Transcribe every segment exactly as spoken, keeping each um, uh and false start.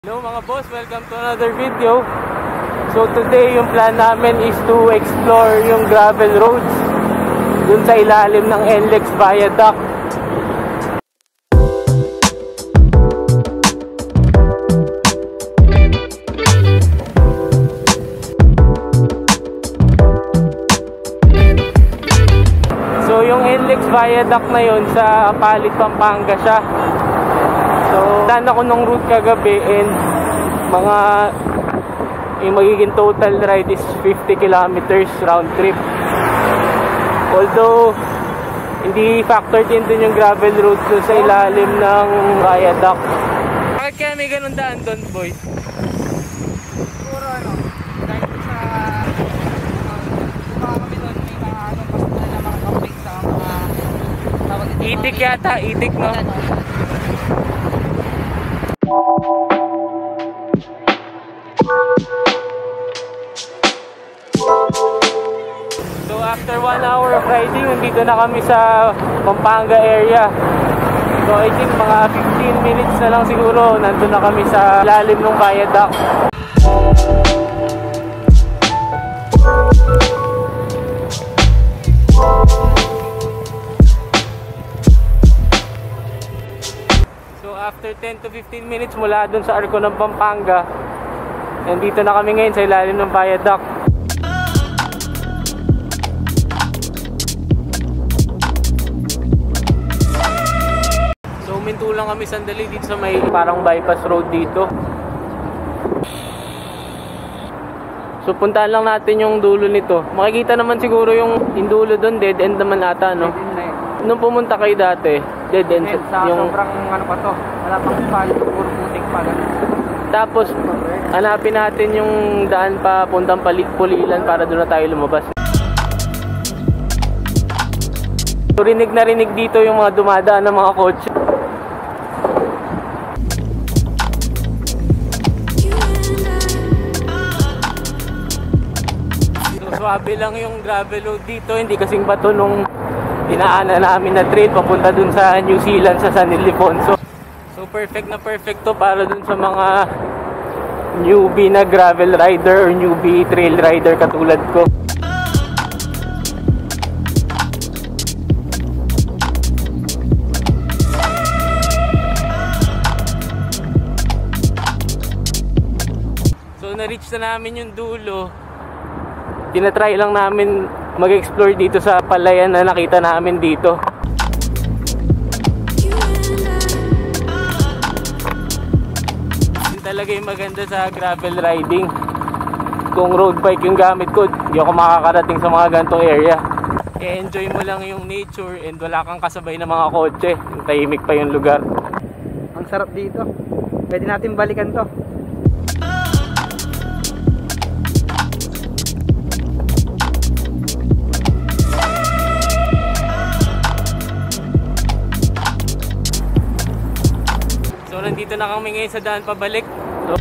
Hello mga boss, welcome to another video. So today yung plan namin is to explore yung gravel roads dun sa ilalim ng N L E X Viaduct. So yung N L E X Viaduct na yun sa Apalit, Pampanga siya. So, daan ako nung route kagabi and mga yung magiging total ride is fifty kilometers round trip. Although, hindi factored in dun yung gravel road dun sa ilalim ng viaduct. Bakit kaya may ganun daan doon, boy? Siguro ano, dahil sa mga kami doon, may mga ano, basta na mga camping sa mga tawag ito. Itik yata, itik no? So after one hour of riding, nandito na kami sa Pampanga area. So I think mga fifteen minutes na lang siguro nandun na kami sa lalim ng viaduct. So after ten to fifteen minutes mula dun sa arko ng Pampanga, nandito na kami ngayon sa ilalim ng viaduct. So minto lang kami sandali dito sa may parang bypass road dito. So puntahan lang natin yung dulo nito. Makikita naman siguro yung indulo doon, dead end naman ata, no? Nung pumunta kayo dati, dead end. Dead, sa yung sobrang ano pa to, wala pang spalto, puro putik pa lang. Tapos hanapin natin yung daan pa puntang Pulilan para doon na tayo lumabas. So rinig na rinig dito yung mga dumadaan ng mga kotse. Swabe lang yung gravel road dito, hindi kasing bato nung dinaanan namin na trail papunta dun sa New Zealand sa San Ildefonso. So perfect na perfect to para dun sa mga newbie na gravel rider or newbie trail rider katulad ko. So na-reach na namin yung dulo. Tinatry lang namin mag-explore dito sa palayan na nakita namin dito. Yun talaga yung maganda sa gravel riding. Kung road bike yung gamit ko, hindi ako makakarating sa mga ganitong area. I-enjoy mo lang yung nature and wala kang kasabay na mga kotse. Yung tahimik pa yung lugar. Ang sarap dito. Pwede natin balikan to. Nandito na kami ngayon sa daan pabalik. So,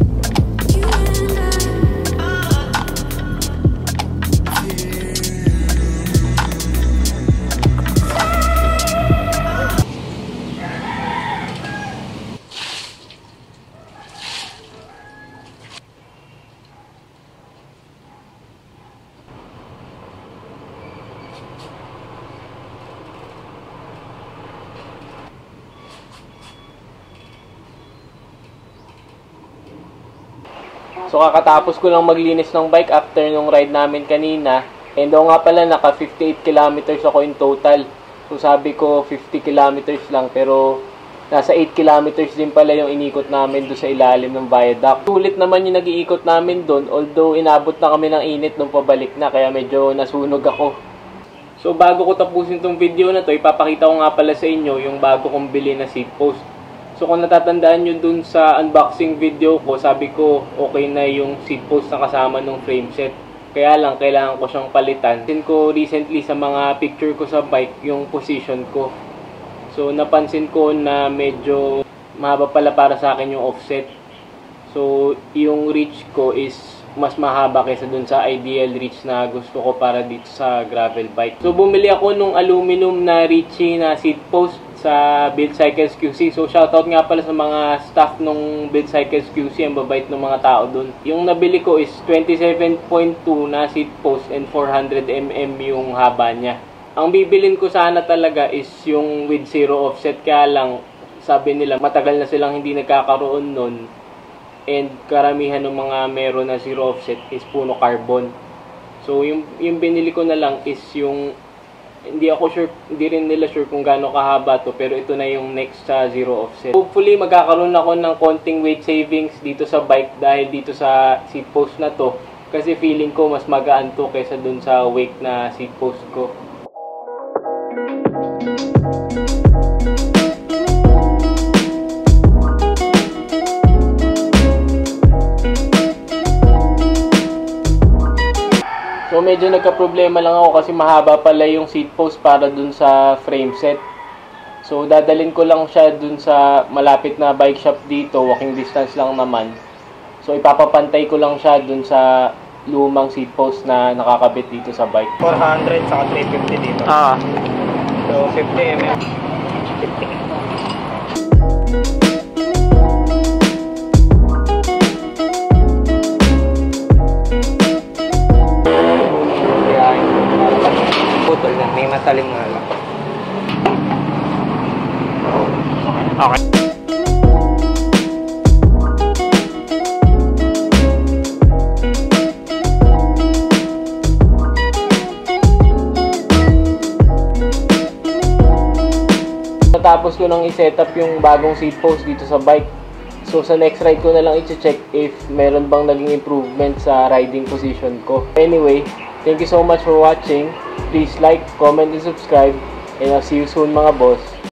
So kakatapos ko lang maglinis ng bike after nung ride namin kanina. And o nga pala naka fifty-eight kilometers ako in total. So sabi ko fifty kilometers lang pero nasa eight kilometers din pala yung inikot namin doon sa ilalim ng viaduct. Sulit naman yung nag-iikot namin doon, although inabot na kami ng init nung pabalik na kaya medyo nasunog ako. So bago ko tapusin tong video na to, ipapakita ko nga pala sa inyo yung bago kong bili na seat post. So kung natatandaan nyo dun sa unboxing video ko, sabi ko okay na yung seat post na kasama ng frame set. Kaya lang, kailangan ko siyang palitan. Napansin ko recently sa mga picture ko sa bike, yung position ko. So napansin ko na medyo mahaba pala para sa akin yung offset. So yung reach ko is mas mahaba kaysa dun sa ideal reach na gusto ko para dito sa gravel bike. So bumili ako nung aluminum na Ritchie na seat post. sa Build Cycles Q C. So shoutout nga pala sa mga staff nung Build Cycles Q C, ang babait ng mga tao dun. Yung nabili ko is twenty-seven point two na seat post and four hundred millimeters yung haba niya. Ang bibilin ko sana talaga is yung with zero offset, kaya lang sabi nila matagal na silang hindi nagkakaroon nun, and karamihan ng mga meron na zero offset is puno carbon. So yung, yung binili ko na lang is yung, hindi ako sure, hindi rin nila sure kung gaano kahaba to, pero ito na yung next sa zero offset. Hopefully magkakaroon ako ng konting weight savings dito sa bike dahil dito sa seat post na to, kasi feeling ko mas magaan to kaysa dun sa wake na seat post ko. So medyo nagka-problema lang ako kasi mahaba pala yung seat post para dun sa frame set. So dadalhin ko lang siya dun sa malapit na bike shop dito, walking distance lang naman. So ipapapantay ko lang siya dun sa lumang seat post na nakakabit dito sa bike. four hundred saka three fifty dito. Ah. So fifty millimeters. Putol na, may matalim nga lang. Okay. Natapos ko nang i-set up yung bagong seat post dito sa bike. So sa next ride ko na lang i-check if meron bang naging improvement sa riding position ko. Anyway, thank you so much for watching. Please like, comment, and subscribe. And I'll see you soon mga boss.